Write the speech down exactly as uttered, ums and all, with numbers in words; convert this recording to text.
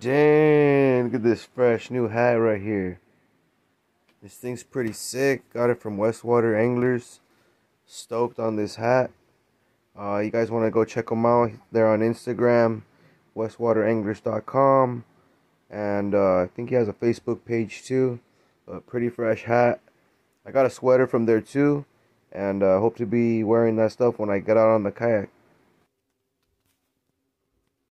Dang, look at this fresh new hat right here. This thing's pretty sick. Got it from Westwater Anglers. Stoked on this hat. Uh, you guys want to go check them out? They're on Instagram, westwater anglers dot com. And uh, I think he has a Facebook page too. A pretty fresh hat. I got a sweater from there too. And I uh, hope to be wearing that stuff when I get out on the kayak.